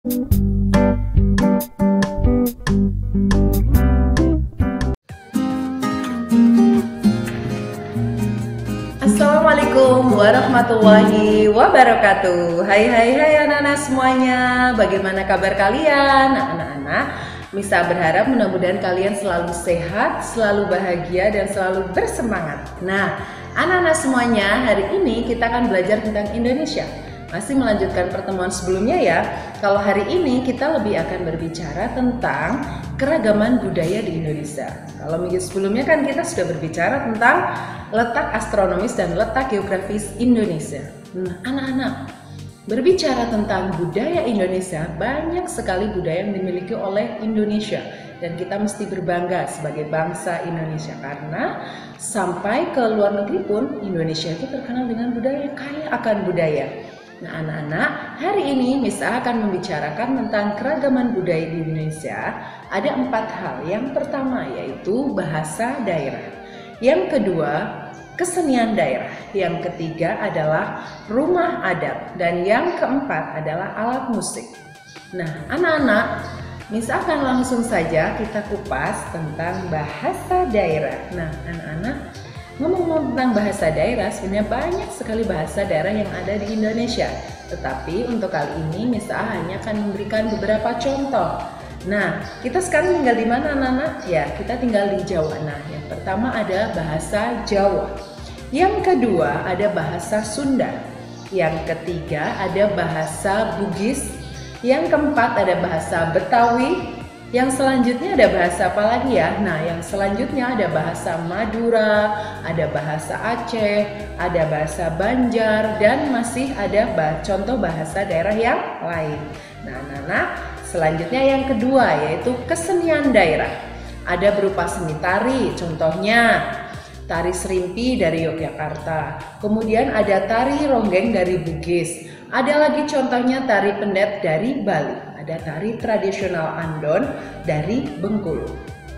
Assalamualaikum warahmatullahi wabarakatuh. Hai anak-anak semuanya. Bagaimana kabar kalian? Anak-anak, Misa berharap mudah-mudahan kalian selalu sehat, selalu bahagia, dan selalu bersemangat. Nah, anak-anak semuanya, hari ini kita akan belajar tentang Indonesia. Masih melanjutkan pertemuan sebelumnya ya. Kalau hari ini kita lebih akan berbicara tentang keragaman budaya di Indonesia. Kalau minggu sebelumnya kan kita sudah berbicara tentang letak astronomis dan letak geografis Indonesia. Nah, anak-anak, berbicara tentang budaya Indonesia, banyak sekali budaya yang dimiliki oleh Indonesia. Dan kita mesti berbangga sebagai bangsa Indonesia karena sampai ke luar negeri pun Indonesia itu terkenal dengan budaya, kaya akan budaya. Nah, anak-anak, hari ini Misa akan membicarakan tentang keragaman budaya di Indonesia. Ada 4 hal. Yang pertama yaitu bahasa daerah. Yang kedua, kesenian daerah. Yang ketiga adalah rumah adat. Dan yang keempat adalah alat musik. Nah, anak-anak, Misa akan langsung saja kita kupas tentang bahasa daerah. Nah, anak-anak, ngomong-ngomong tentang bahasa daerah, sebenarnya banyak sekali bahasa daerah yang ada di Indonesia. Tetapi untuk kali ini Misa hanya akan memberikan beberapa contoh. Nah, kita sekarang tinggal di mana anak-anak? Ya, kita tinggal di Jawa. Nah, yang pertama ada bahasa Jawa. Yang kedua ada bahasa Sunda. Yang ketiga ada bahasa Bugis. Yang keempat ada bahasa Betawi. Yang selanjutnya ada bahasa apa lagi ya? Nah, yang selanjutnya ada bahasa Madura, ada bahasa Aceh, ada bahasa Banjar, dan masih ada contoh bahasa daerah yang lain. Nah, anak-anak, selanjutnya yang kedua yaitu kesenian daerah. Ada berupa seni tari, contohnya tari serimpi dari Yogyakarta. Kemudian ada tari ronggeng dari Bugis. Ada lagi contohnya tari pendet dari Bali. Ada tari tradisional Andon dari Bengkulu.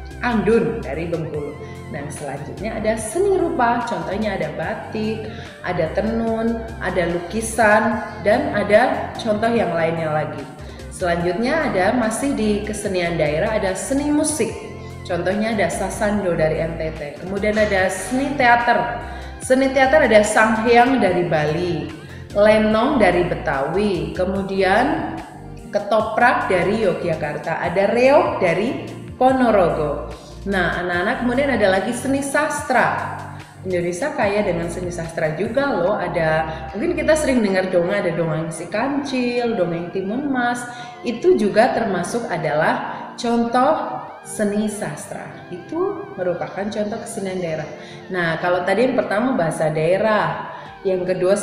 Andun dari Bengkulu. Nah, selanjutnya ada seni rupa, contohnya ada batik, ada tenun, ada lukisan, dan ada contoh yang lainnya lagi. Selanjutnya ada masih di kesenian daerah, ada seni musik. Contohnya ada sasando dari NTT. Kemudian ada seni teater. Seni teater ada sanghyang dari Bali, lenong dari Betawi, kemudian ketoprak dari Yogyakarta, ada reog dari Ponorogo. Nah, anak-anak, kemudian ada lagi seni sastra. Indonesia kaya dengan seni sastra juga loh. Mungkin kita sering dengar dongeng, ada dongeng si kancil, dongeng timun mas. Itu juga termasuk adalah contoh seni sastra. Itu merupakan contoh kesenian daerah. Nah, kalau tadi yang pertama bahasa daerah, yang kedua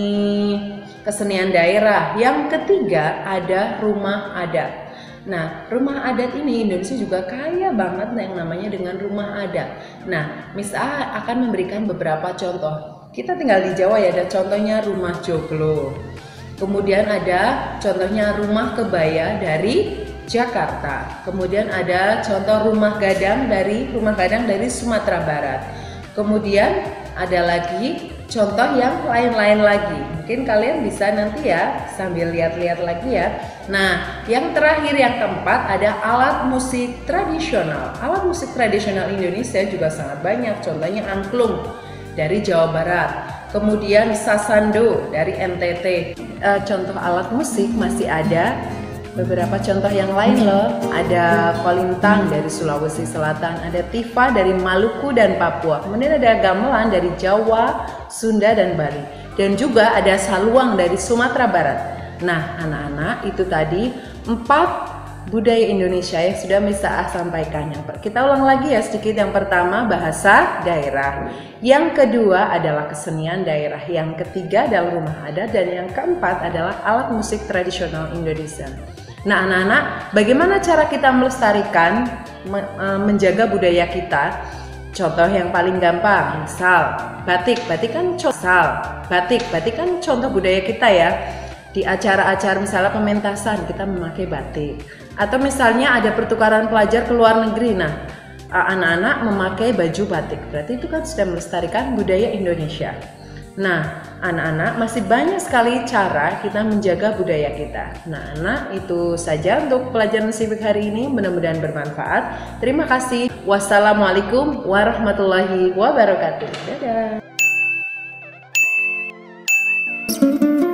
kesenian daerah, yang ketiga ada rumah adat. Nah, rumah adat ini Indonesia juga kaya banget yang namanya dengan rumah adat. Nah, Misa akan memberikan beberapa contoh. Kita tinggal di Jawa ya, ada contohnya rumah joglo. Kemudian ada contohnya rumah kebaya dari Jakarta. Kemudian ada contoh rumah gadang dari Sumatera Barat. Kemudian ada lagi contoh yang lain-lain lagi. Mungkin kalian bisa nanti ya sambil lihat-lihat lagi ya. Nah, yang terakhir yang keempat ada alat musik tradisional. Alat musik tradisional Indonesia juga sangat banyak. Contohnya angklung dari Jawa Barat. Kemudian sasando dari NTT. Contoh alat musik masih ada beberapa contoh yang lain loh. Ada kolintang dari Sulawesi Selatan, ada tifa dari Maluku dan Papua. Kemudian ada gamelan dari Jawa, Sunda dan Bali. Dan juga ada saluang dari Sumatera Barat. Nah, anak-anak, itu tadi 4 budaya Indonesia yang sudah Misa sampaikan. Kita ulang lagi ya sedikit. Yang pertama bahasa daerah. Yang kedua adalah kesenian daerah. Yang ketiga adalah rumah adat. Dan yang keempat adalah alat musik tradisional Indonesia. Nah, anak-anak, bagaimana cara kita melestarikan, menjaga budaya kita? Contoh yang paling gampang, misal batik kan contoh budaya kita ya. Di acara-acara misalnya pementasan kita memakai batik. Atau misalnya ada pertukaran pelajar ke luar negeri, nah anak-anak memakai baju batik. Berarti itu kan sudah melestarikan budaya Indonesia. Nah, anak-anak, masih banyak sekali cara kita menjaga budaya kita. Nah, anak, itu saja untuk pelajaran civic hari ini. Mudah-mudahan bermanfaat. Terima kasih. Wassalamualaikum warahmatullahi wabarakatuh. Dadah.